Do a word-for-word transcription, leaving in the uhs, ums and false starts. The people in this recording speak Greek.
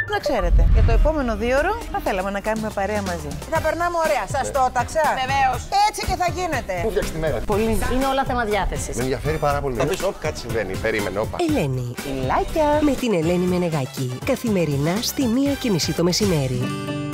Να ξέρετε, για το επόμενο δίωρο θα θέλαμε να κάνουμε παρέα μαζί. Θα περνάμε ωραία. Σας το έταξα. Βεβαίως. Έτσι και θα γίνεται. Πού φτιάξει τη μέρα. Πολύ. Είναι όλα θέμα διάθεσης. Με ενδιαφέρει πάρα πολύ. Θα πεις, όπ, κάτι συμβαίνει. Περίμενε, όπα. Ελένη. Φιλάκια. Με την Ελένη Μενεγάκη. Καθημερινά στη μία και μισή το μεσημέρι.